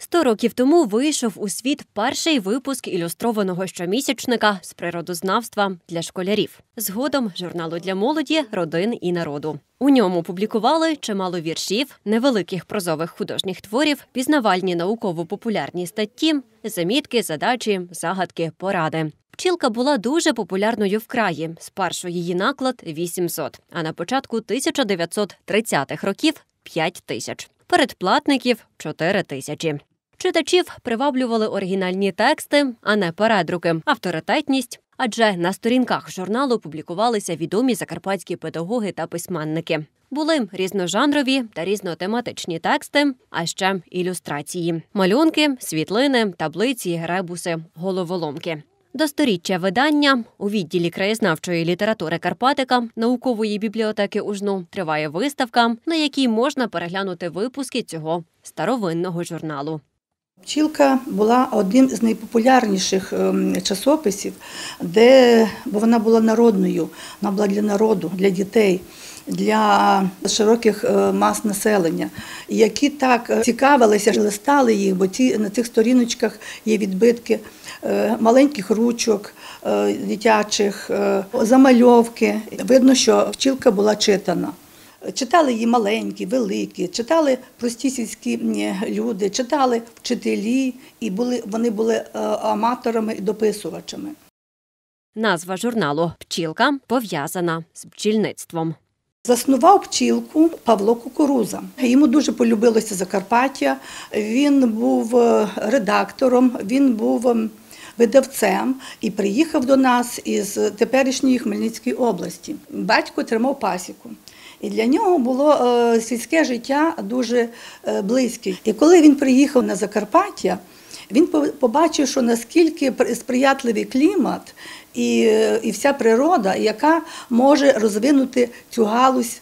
100 років тому вийшов у світ перший випуск ілюстрованого щомісячника з природознавства для школярів. Згодом журналу для молоді, родин і народу. У ньому публікували чимало віршів, невеликих прозових художніх творів, пізнавальні науково-популярні статті, замітки, задачі, загадки, поради. «Пчілка» була дуже популярною в краї. Спершу її наклад – 800, а на початку 1930-х років – 5000. Передплатників – 4000. Читачів приваблювали оригінальні тексти, а не передруки, авторитетність. Адже на сторінках журналу публікувалися відомі закарпатські педагоги та письменники. Були різножанрові та різнотематичні тексти, а ще ілюстрації. Малюнки, світлини, таблиці, ребуси, головоломки. До сторіччя видання у відділі краєзнавчої літератури Карпатика наукової бібліотеки УЖНУ триває виставка, на якій можна переглянути випуски цього старовинного журналу. «Пчілка» була одним з найпопулярніших часописів, бо вона була народною, вона була для народу, для дітей, для широких мас населення, які так цікавилися, листали їх, бо на цих сторіночках є відбитки маленьких ручок, дитячих, замальовки. Видно, що «Пчілка» була читана. Читали її маленькі, великі, читали прості сільські люди, читали вчителі, і вони були аматорами і дописувачами. Назва журналу «Пчілка» пов'язана з бджільництвом. Заснував «Пчілку» Павло Кукуруза. Йому дуже полюбилося Закарпаття, він був редактором, він був видавцем і приїхав до нас із теперішньої Хмельницької області. Батько тримав пасіку. І для нього було сільське життя дуже близьке. І коли він приїхав на Закарпаття, він побачив, що наскільки сприятливий клімат і вся природа, яка може розвинути цю галузь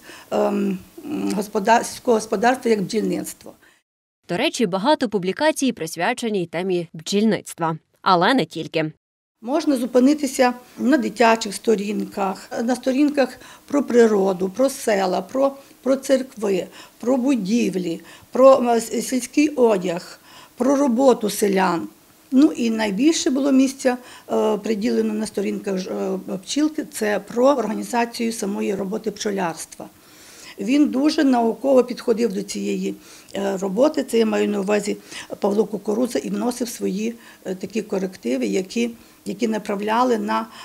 сільського господарства, як бджільництво. До речі, багато публікацій присвячені темі бджільництва. Але не тільки. Можна зупинитися на дитячих сторінках, на сторінках про природу, про села, про церкви, про будівлі, про сільський одяг, про роботу селян. Ну і найбільше було місця приділено на сторінках «Пчілки» – це про організацію самої роботи пчолярства. Він дуже науково підходив до цієї роботи, це я маю на увазі Павло Кукурудза, і вносив свої такі корективи, які направляли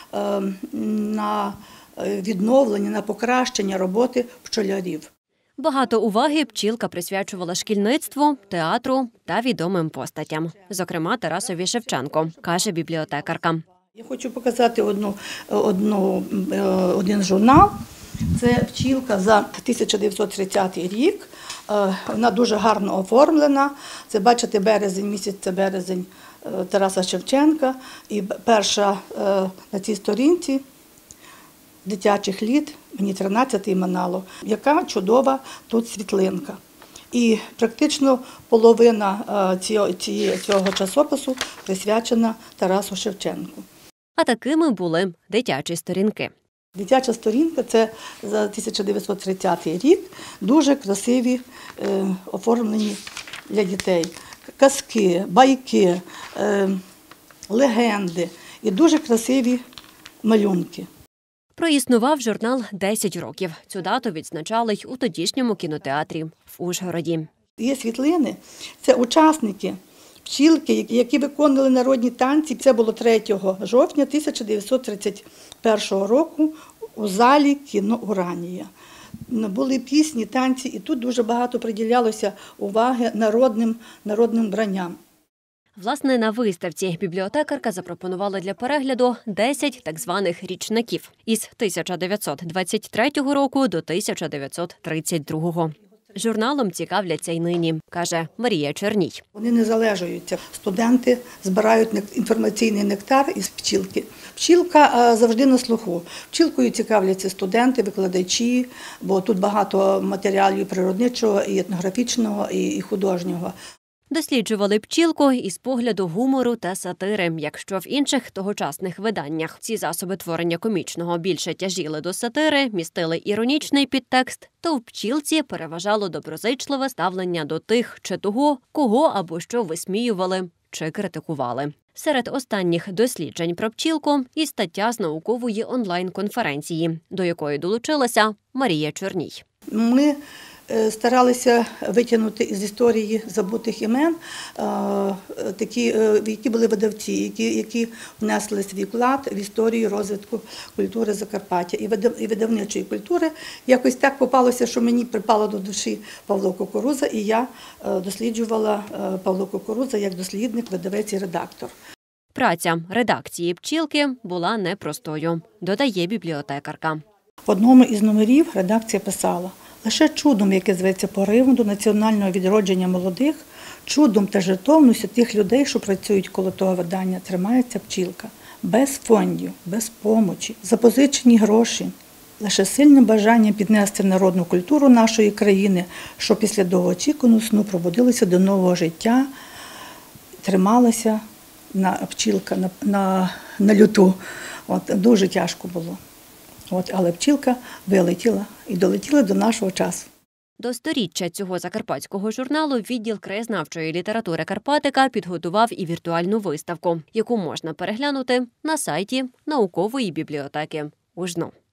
на відновлення, на покращення роботи пчолярів. Багато уваги «Пчілка» присвячувала шкільництву, театру та відомим постатям. Зокрема, Тарасові Шевченку, каже бібліотекарка. Я хочу показати один журнал. Це «Пчілка» за 1930 рік. Вона дуже гарно оформлена. Це, бачите, березень місяць, це березень Тараса Шевченка. І перша на цій сторінці дитячих літ, мені 13-й минало, яка чудова тут світлинка. І практично половина цього часопису присвячена Тарасу Шевченку. А такими були дитячі сторінки. Дитяча сторінка – це за 1930 рік, дуже красиві, оформлені для дітей. Казки, байки, легенди і дуже красиві малюнки. Проіснував журнал 10 років. Цю дату відзначали й у тодішньому кінотеатрі в Ужгороді. Є світлини, це учасники «Пчілки», які виконували народні танці. Це було 3 жовтня 1931 року у залі кіно «Уранія». Були пісні, танці, і тут дуже багато приділялося уваги народним вбранням. Власне, на виставці бібліотекарка запропонувала для перегляду 10 так званих річників із 1923 року до 1932. Журналом цікавляться й нині, каже Марія Черній. Вони не залежуються. Студенти збирають інформаційний нектар із «Пчілки». «Пчілка» завжди на слуху. «Пчілкою» цікавляться студенти, викладачі, бо тут багато матеріалів природничого, і етнографічного, і художнього. Досліджували пчілку із погляду гумору та сатири. Якщо в інших тогочасних виданнях ці засоби творення комічного більше тяжіли до сатири, містили іронічний підтекст, то в пчілці переважало доброзичливе ставлення до тих чи того, кого або що висміювали чи критикували. Серед останніх досліджень про пчілку і стаття з наукової онлайн-конференції, до якої долучилася Марія Чорній. Ми старалися витягнути із історії забутих імен такі, які були видавці, які внесли свій вклад в історію розвитку культури Закарпаття і видавничої культури. Якось так попалося, що мені припало до душі Павло Кукурудза, і я досліджувала Павло Кукурудза як дослідник, видавець і редактор. Праця редакції «Пчілки» була непростою, додає бібліотекарка. В одному із номерів редакція писала: «Лише чудом, яке зветься поривом до національного відродження молодих, чудом та жертовністю тих людей, що працюють коло того видання, тримається пчілка. Без фондів, без помочі, запозичені гроші. Лише сильним бажанням піднести народну культуру нашої країни, що після довгоочікуваного сну пробудилися до нового життя, трималася пчілка на люту». Дуже тяжко було. Але пчілка вилетіла і долетіла до нашого часу. До 100-річчя цього закарпатського журналу відділ краєзнавчої літератури «Карпатика» підготував і віртуальну виставку, яку можна переглянути на сайті наукової бібліотеки УЖНУ.